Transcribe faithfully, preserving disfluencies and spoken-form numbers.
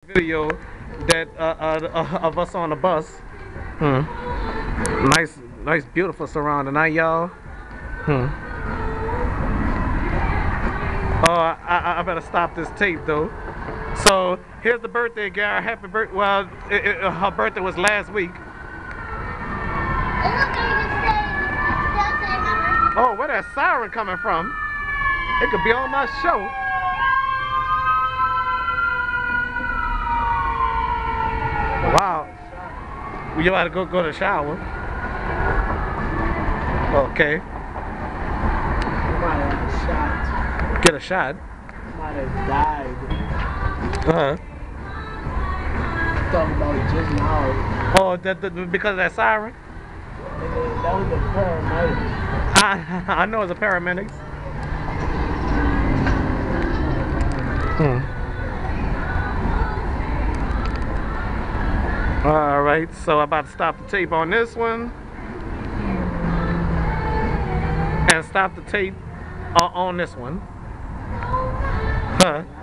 video that uh, uh, of us on the bus. Hmm. Nice, nice, beautiful surrounding, huh, y'all? Hmm. Oh, I, I, I better stop this tape though. So here's the birthday girl. Happy birthday. Well, it, it, her birthday was last week. Oh, where that siren coming from? It could be on my show. Wow. You gotta go go to the shower. Okay. Somebody had a shot. Get a shot. Somebody died. Uh-huh. Talking about it just now. Oh, that, that because of that siren? And that was the paramedic. I I know it's a paramedic. Hmm. All right, so I'm about to stop the tape on this one, and stop the tape uh, on this one. Huh?